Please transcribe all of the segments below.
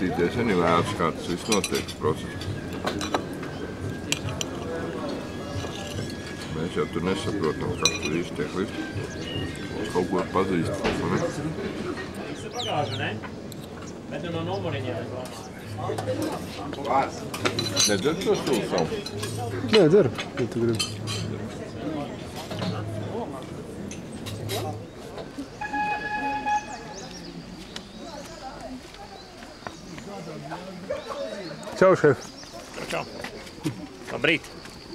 Paskatīties, ja vēlas, kā tas viss notiek process. Mēs jau tur nesaprotam, kas tur īsti tiek lift. Kaut ko pazīst, kaut ko ne. Visu pagāžu, ne? Bet tu no numuriņiem es domāju. Nedzer šo stūlu savu? Nē, dzer, ja tu gribi. Čau, šef. Čau. Labrīt.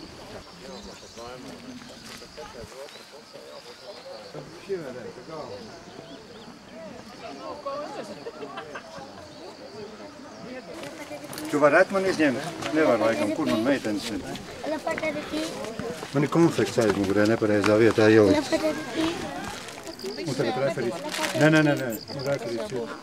Tu varētu man izņemt? Nevar laikam, kur man meitenes ir? Man ir konfekts aizmugurē, nepareizā vietā ielikt. Un tagad referīts. Nē, referīts ir.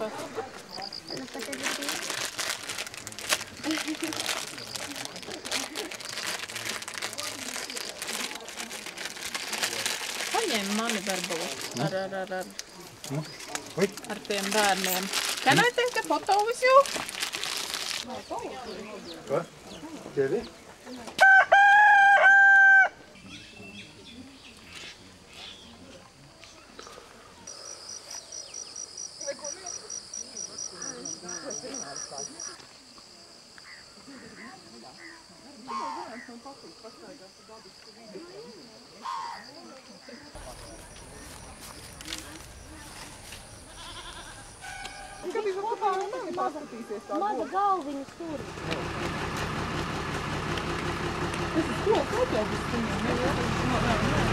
Paņem mani varbūt ar tiem bērniem. Can I take a photo with you? Ko? Tevi? Maza galviņas tur. Tas ir ko autobus viņam?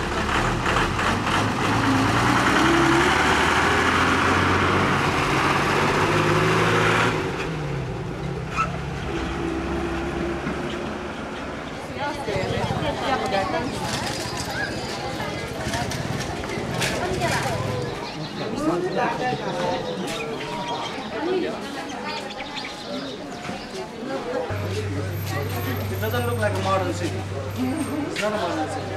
It doesn't look like a modern city. It's not a modern city.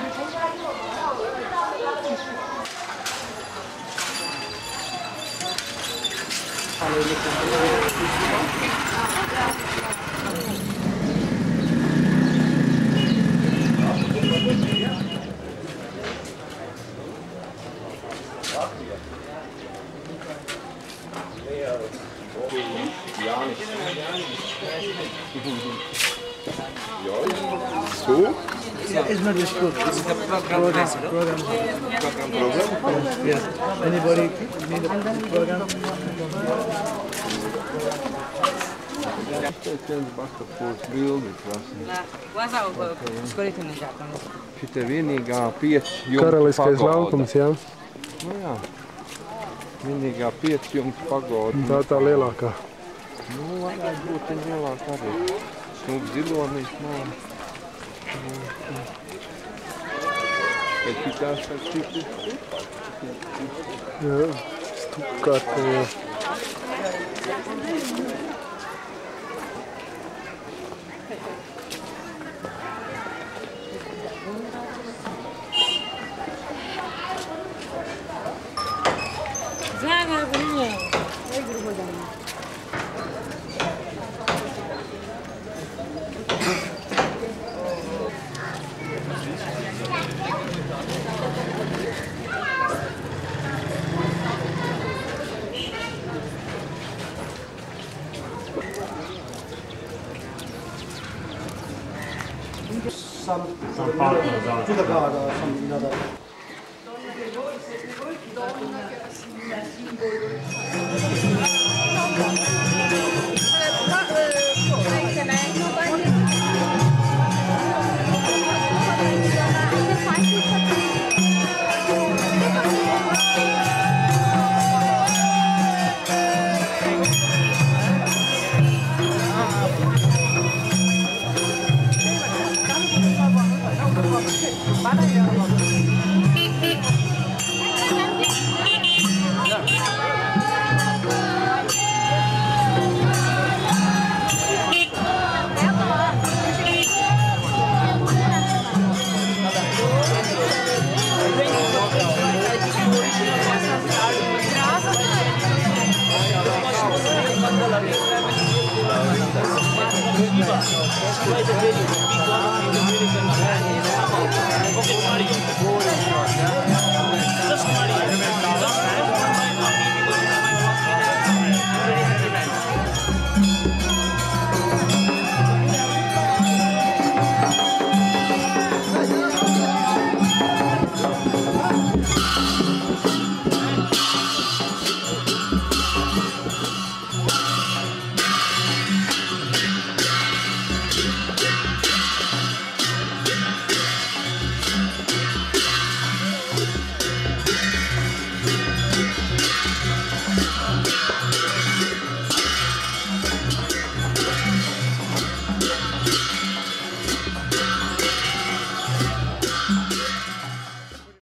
Tu? Yeah, it's not just good. It's the program. Yes. Anybody need a program? Šita vienīgā 5 jumta Karaliskais laukums, jā. Nu jā. Vienīgā 5 jumta pagoda. Tā lielākā. Nu, varētu būt viņa lielāka arī. Snūp zilonīs nav. Bet šitās tā citi. Jā, stupkārta, jā. Zāgā viņai. Negribu daļu. Some partners to the guard or something other. Cuba. Cuba is a very big government in Dominican Republic. Pocket Mario.